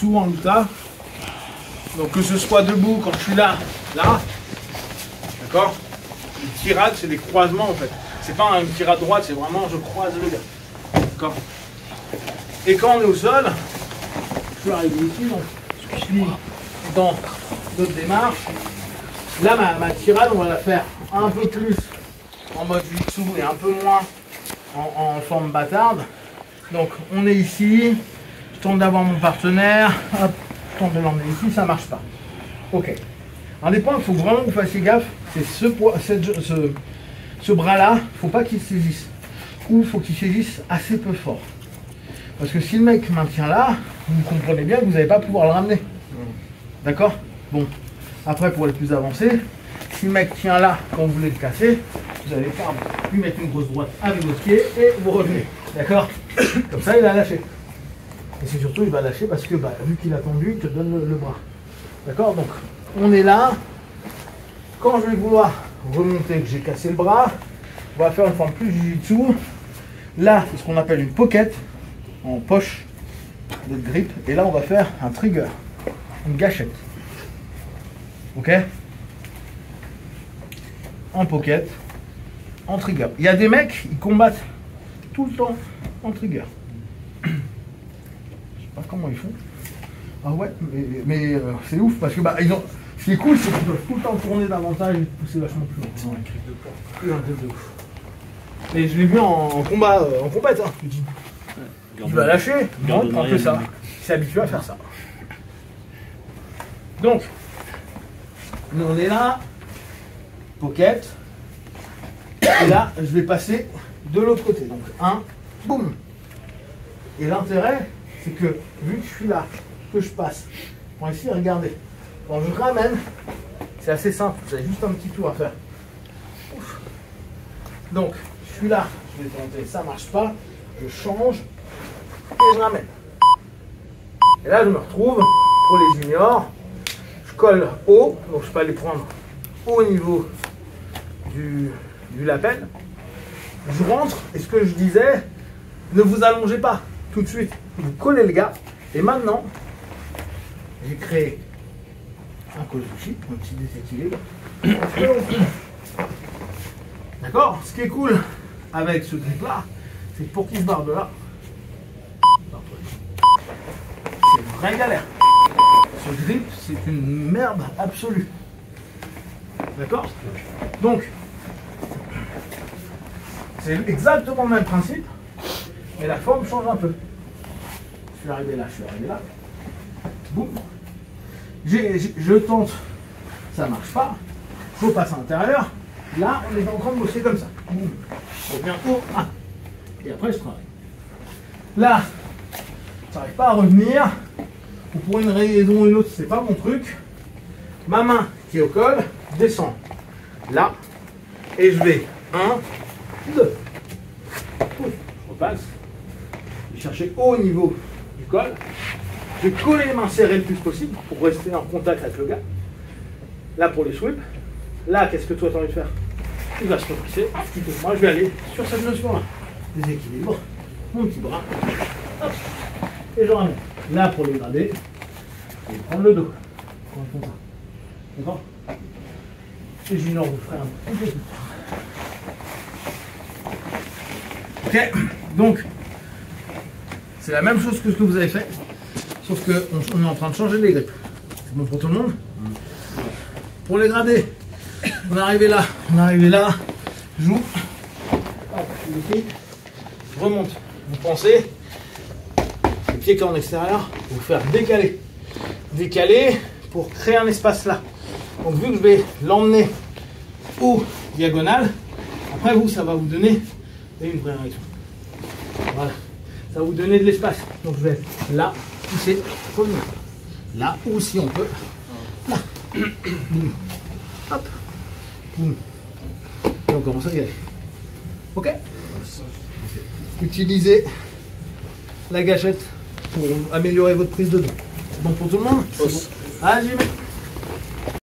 souvent le cas. Donc que ce soit debout quand je suis là, d'accord. Les tirades, c'est des croisements en fait. C'est pas une tirade droite, c'est vraiment je croise le gars. D'accord. Et quand on est au sol, je peux arriver ici, donc je suis dans d'autres démarches. Là, ma tirade, on va la faire un peu plus en mode jiu-jitsu et un peu moins en forme bâtarde. Donc on est ici, je tente d'avoir mon partenaire, hop, je tente de l'emmener ici, ça marche pas. Ok. Un des points qu'il faut vraiment que vous fassiez gaffe, c'est ce bras-là, il ne faut pas qu'il se saisisse. Ou il faut qu'il saisisse assez peu fort. Parce que si le mec maintient là, vous comprenez bien que vous n'allez pas pouvoir le ramener. D'accord? Bon. Après, pour les plus avancés, si le mec tient là quand vous voulez le casser, vous allez lui mettre une grosse droite avec votre pied et vous revenez. D'accord? Comme ça, il a lâché. Et c'est surtout, il va lâcher parce que vu qu'il a tendu, il te donne le bras. D'accord? Donc, on est là. Quand je vais vouloir remonter, que j'ai cassé le bras, on va faire une forme plus jiu-jitsu. Là, c'est ce qu'on appelle une pocket en poche de grip. Et là, on va faire un trigger, une gâchette. Ok? En pocket, en trigger. Il y a des mecs, ils combattent tout le temps en trigger. Je sais pas comment ils font. Ah ouais, mais c'est ouf parce que ce qui est cool, c'est qu'ils peuvent tout le temps tourner davantage et pousser vachement plus loin. C'est un grip de poids. Un grip de ouf. Et je l'ai vu en combat, en compète. Hein. Il va lâcher, non, un peu ça. Il s'est habitué à faire ça. Donc, nous on est là, pocket. Et là, je vais passer de l'autre côté. Donc, un, boum. Et l'intérêt, c'est que vu que je suis là, que je passe, bon ici, regardez. Quand je ramène, c'est assez simple, vous avez juste un petit tour à faire. Ouf. Donc, je suis là, je vais tenter, ça marche pas, je change et je ramène. Et là, je me retrouve pour les juniors, je colle haut, donc je peux aller prendre au niveau du lapel. Je rentre, et ce que je disais, ne vous allongez pas tout de suite, vous collez le gars, et maintenant, j'ai créé un kozuchi, un petit déséquilibre. D'accord? Ce qui est cool avec ce grip là, c'est que pour qu'il se barre de là, c'est une vraie galère. Ce grip, c'est une merde absolue. D'accord? Donc, c'est exactement le même principe, mais la forme change un peu. Je suis arrivé là, je suis arrivé là. Boum. Je tente, ça marche pas. Je passe à l'intérieur. Là, on est en train de bosser comme ça. Boum. Je reviens haut, et après je travaille. Là, ça n'arrive pas à revenir. Ou pour une raison ou une autre, c'est pas mon truc. Ma main qui est au col descend là, et je vais 1, 2. Je repasse. Je vais chercher au niveau du col. Je vais coller les mains serrées le plus possible pour rester en contact avec le gars. Là pour les sweeps. Là, qu'est-ce que toi tu as envie de faire? Il va se repousser. Moi, je vais aller sur cette notion-là. Déséquilibre. Mon petit bras. Hop. Et je ramène. Là pour les grader. Je vais prendre le dos. Comme ça. D'accord? Et junior vous ferez un petit peu. Ok. Donc, c'est la même chose que ce que vous avez fait. Sauf qu'on est en train de changer les grippes. C'est bon pour tout le monde? Pour les grader, on est arrivé là, je joue, je remonte. Vous pensez, les pieds en extérieur, vous faire décaler. Décaler pour créer un espace là. Donc vu que je vais l'emmener au diagonal, après vous, ça va vous donner une première réaction. Voilà. Ça va vous donner de l'espace. Donc je vais être là, pousser, revenir. Là, ou si on peut, là. Boum. Hop. Boum. Et on commence à y aller. Ok? Utilisez la gâchette pour améliorer votre prise de dos. C'est bon pour tout le monde? Bon. Allez, j'y vais.